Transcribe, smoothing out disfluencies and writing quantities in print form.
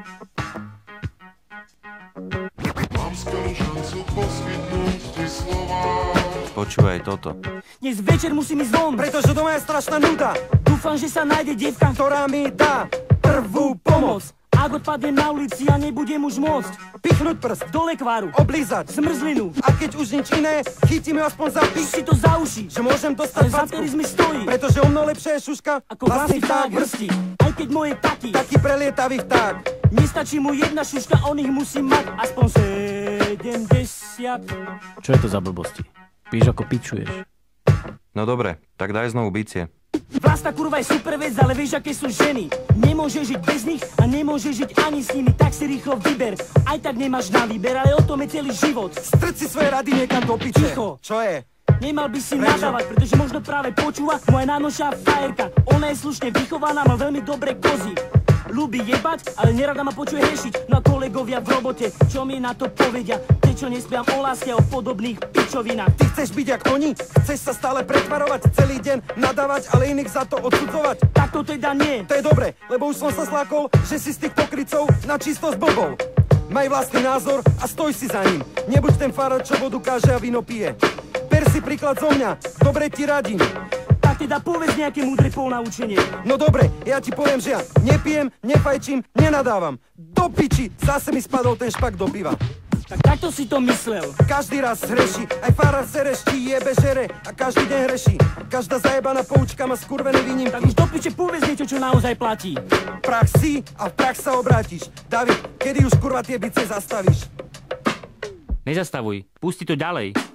Mám skvelú šancu poskytnúť ti slova. Počúvaj toto. Dnes večer musím ísť von, Pretože doma je strašná nuda. dúfam, že sa nájde dievka, Ktorá mi dá prvú pomoc. Ak odpadnem na ulici a nebudem už môcť Pichnúť prst, do lekváru, oblízať. zmrzlinu, A keď už nič iné, chytím ju aspoň za pich, si to za uši, že môžem dostať ale za facku. terizmy stojí, Pretože o mno lepšie je šuška ako vlastný vták hrsti. Aj keď moje taky, Taký prelietavý vták. nestačí mu jedna šuška, on ich musí mať aspoň 70. Čo je to za blbosti? Píš ako pičuješ. No dobre, tak daj znovu bicie. Vlastná kurva je super vec, ale vieš, aké sú ženy. Nemôže žiť bez nich a nemôže žiť ani s nimi, tak si rýchlo vyber. Aj tak nemáš na výber, ale o tom je celý život. Strč si svoje rady niekam do piče. Ticho. Čo je? Nemal by si Prečo? nadávať, pretože možno práve počúva moja nánošá frajerka. Ona je slušne vychovaná, má veľmi dobré kozy. Ľúbi jebať, ale nerada ma počuje hešiť. No a kolegovia v robote, čo mi na to povedia? Prečo nespiam o láske a o podobných pičovinách? Ty chceš byť jak oni? Chceš sa stále pretvarovať, celý deň nadávať, ale iných za to odsudzovať? Tak to teda nie. To je dobre, lebo už som sa slákol, že si z tých pokrycov na čisto s blbou. Maj vlastný názor a stoj si za ním. Nebuď ten farár, čo vodu káže a víno pije. Ber si príklad zo mňa, dobre ti radím. Tak teda povedz nejaké múdre ponaučenie. No dobre, ja ti poviem, že ja nepijem, nefajčím, nenadávam. Do piči, zase mi spadol ten špak do piva. Tak takto si to myslel. Každý raz hreší, aj farár serešti, jebe žere a každý deň hreší. Každá zajebaná poučka má skurvené Tak výnimky. už do piče povedz niečo, čo naozaj platí. Prach si a v prach sa obrátiš. David, kedy už kurva tie bice zastavíš? Nezastavuj, pusti to ďalej.